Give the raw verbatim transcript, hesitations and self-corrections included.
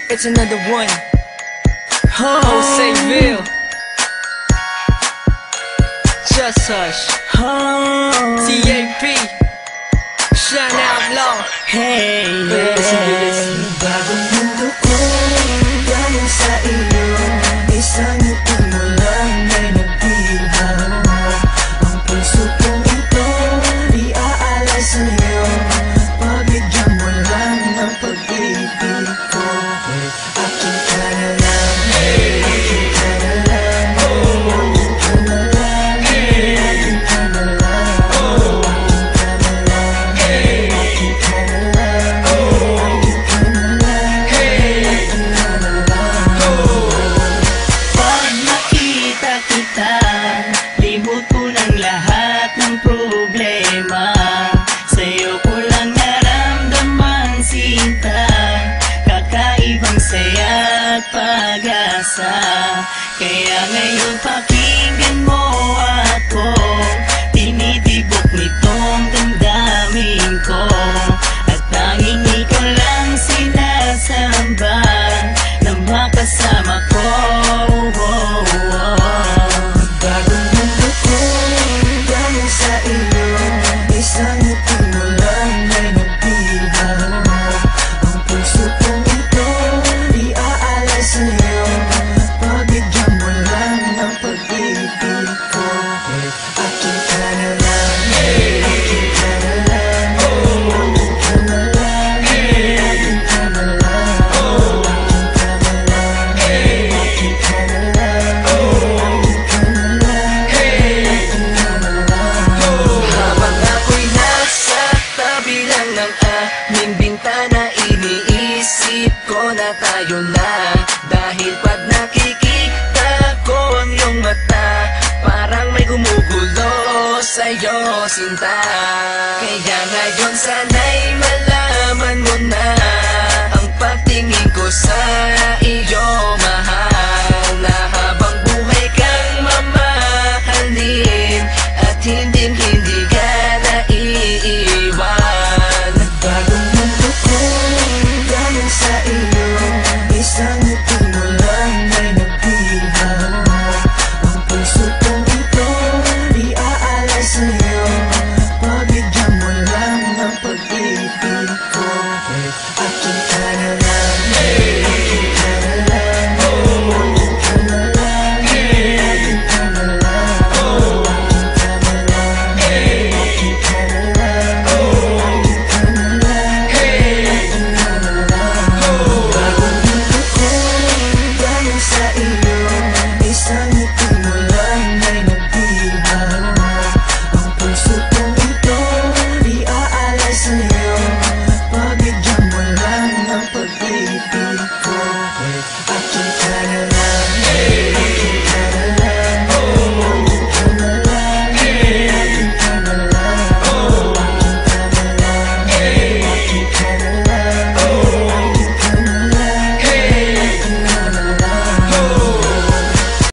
It's another one. Joseville. Just Hush. T A P. Shine Outlaw. Hey, yeah. Listen to this. Bagong mundo ko, dahil sa iyo. Isang ngiti mo lang ay nagdihaw. Ang puso kong ito, iaalay sa'yo. Pabigyan mo lang ng pag-ibig ko. Akin ka na lang, akin ka na lang, akin ka na lang, akin ka na lang, akin ka na lang, akin ka na lang, akin ka na lang, akin ka na lang. Pag nakita kita, libot ko ng lahat ng problema. Sa'yo ko lang naramdaman sinta, kakaibang saya at pag-asa. Kaya ngayon pakinggan mo ako, tinitibok nitong damdamin ko. At tanging ikaw lang sinasamba na makasama ko. Bagong mundo ko, dahil sa iyo. Isang ngiti mo lang ay nagdihaw. Ang puso kong ito, iaalay sa'yo. Pabigyan mo lang ng pag-ibig ko. Akin ka na lang, akin ka na lang, akin ka na lang, akin ka na lang, akin ka na lang, akin ka na lang, akin ka na lang, akin ka na lang. Habang ako'y nasa tabi lang ng aming bintana, iniisip ko na tayo na. Dahil pag nakikita ko ang iyong mata, parang may gumugulo sa'yo, sinta. Kaya ngayon sana'y malaman